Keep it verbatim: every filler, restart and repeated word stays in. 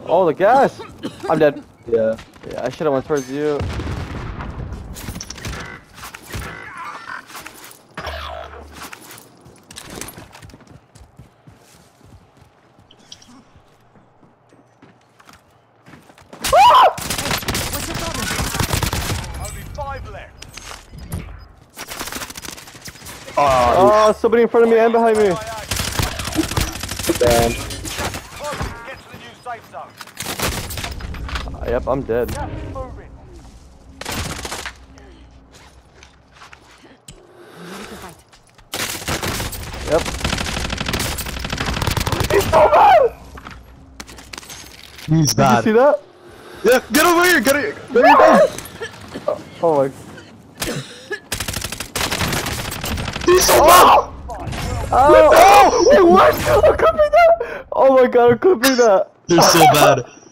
Oh, the gas! I'm dead. Yeah. Yeah, I should have went towards you. What's your problem? Only five left. Oh, somebody in front of me and behind me. Damn. Close, get to the new safe zone. Uh, yep, I'm dead. Gas is moving. I'm ready to fight. Yep. He's so bad! He's Did you see that? Yeah, get over here, get it. There you go. Oh, oh my. He's so bad. Oh! Oh! Wait, what? I'm clipping that! Oh my god, I'm clipping that! They're so bad.